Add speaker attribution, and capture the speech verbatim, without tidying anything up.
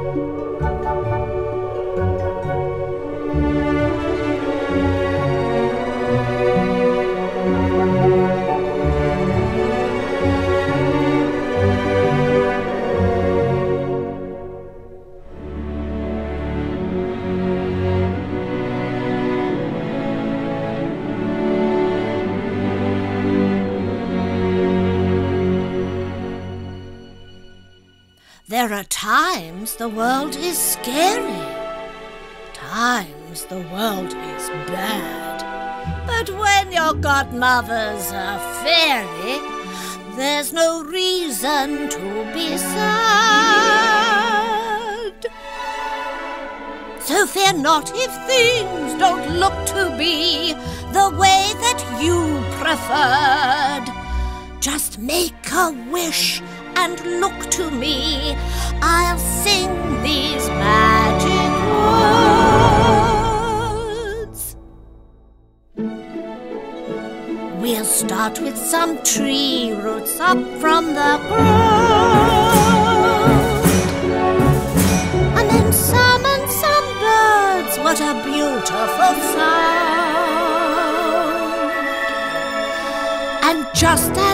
Speaker 1: There are times the world is scary, times the world is bad. But when your godmother's a fairy, there's no reason to be sad. So fear not if things don't look to be the way that you preferred. Just make a wish and look to me. I'll sing these magic words. We'll start with some tree roots up from the ground, and then summon some birds. What a beautiful sound. And just as